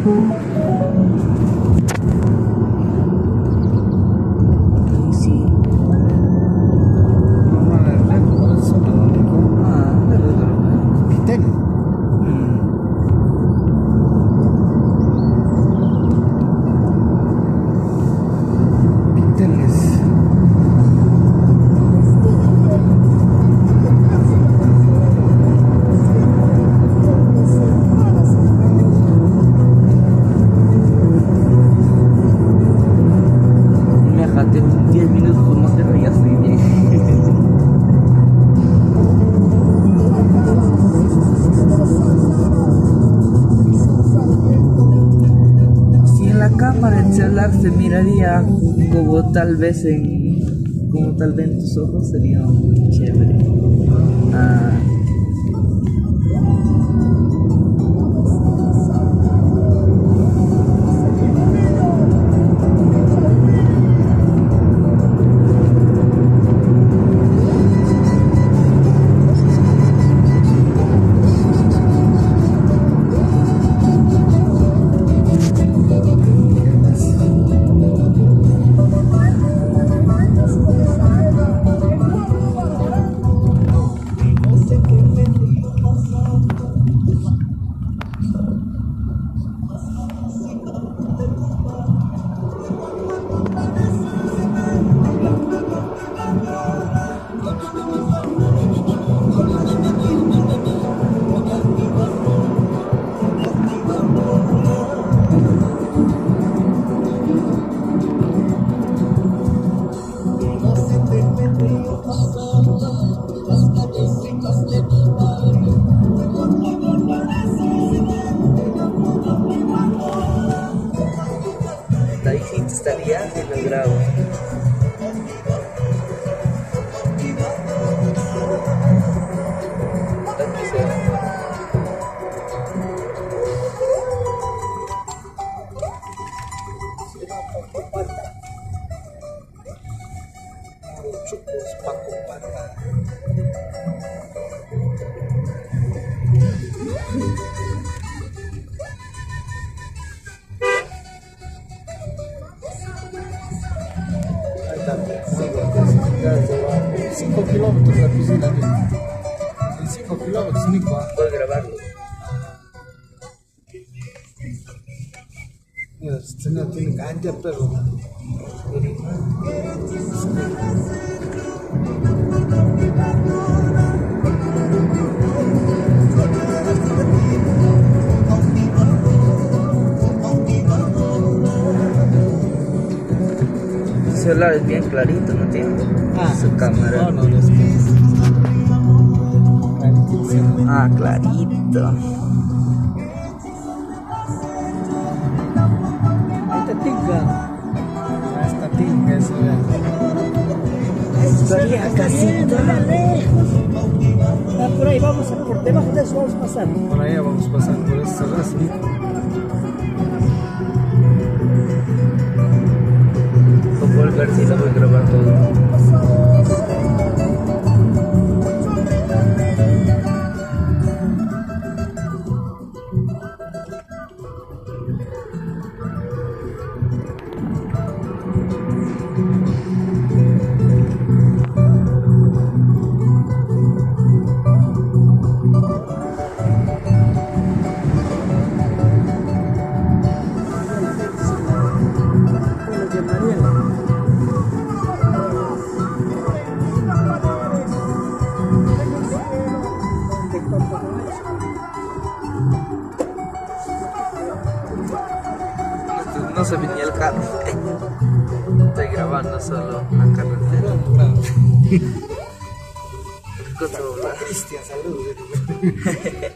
Se miraría como tal vez en tus ojos, sería chévere. Ahí sí te estaría si lo grabo. En 5 kilómetros la piscina, en 5 kilómetros, Nico. Puedes grabarlo. Mira, este no tiene cancha, pero. El celular es bien clarito, no tiene su cámara. No, es que clarito. esta tinca. Esta tinca es Estaría casita. Por ahí vamos a, por debajo de eso vamos a pasar. por ahí vamos a pasar por esta raza. Voy a volver si lo voy a grabar todo. No se venía el carro. Estoy grabando solo la carretera. Cristian, saludos.